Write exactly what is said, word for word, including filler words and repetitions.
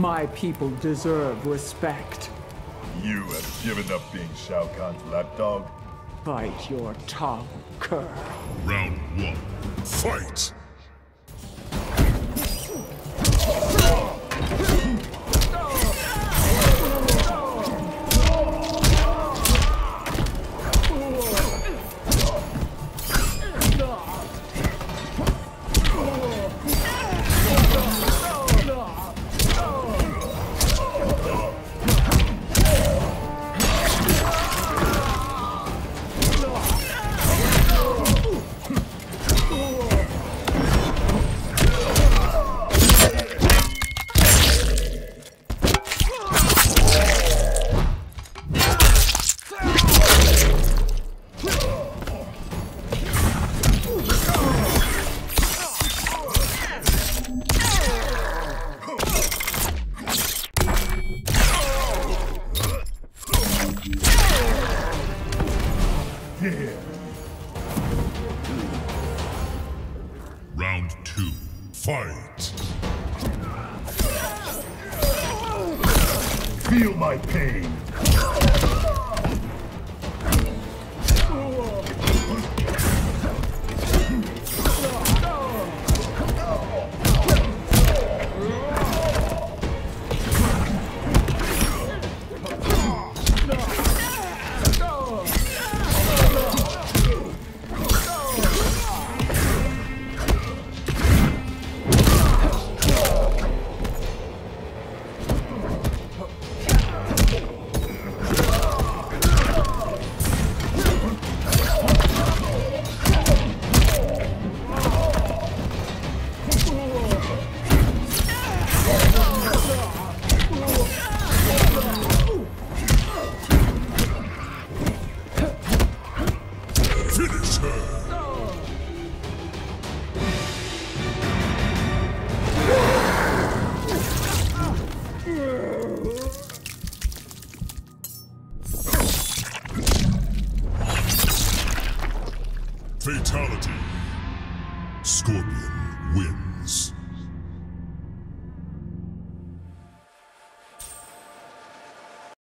My people deserve respect. You have given up being Shao Kahn's lapdog? Bite your tongue, cur. Round one, fight! Round two, fight! Feel my pain! Fatality. Scorpion wins.